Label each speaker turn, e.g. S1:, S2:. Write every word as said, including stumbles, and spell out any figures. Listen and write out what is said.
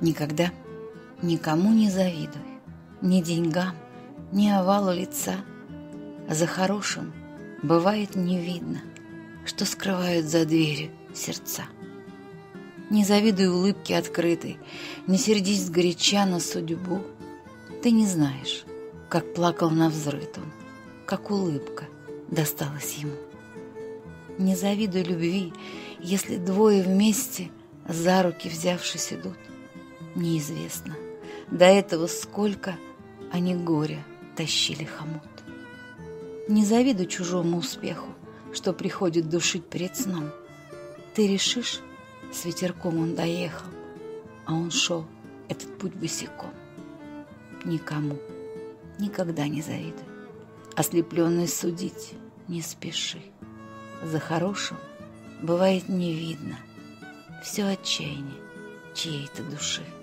S1: Никогда никому не завидуй, ни деньгам, ни овалу лица. За хорошим бывает не видно, что скрывают за дверью сердца. Не завидуй улыбке открытой, не сердись сгоряча на судьбу. Ты не знаешь, как плакал навзрыд он, как улыбка досталась ему. Не завидуй любви, если двое вместе за руки взявшись идут. Неизвестно до этого сколько они горя тащили хомут. Не завидуй чужому успеху, что приходит душить перед сном. Ты решишь, с ветерком он доехал, а он шел этот путь босиком. Никому никогда не завидуй, ослепленный судить не спеши. За хорошим бывает не видно все отчаяние чьей-то души.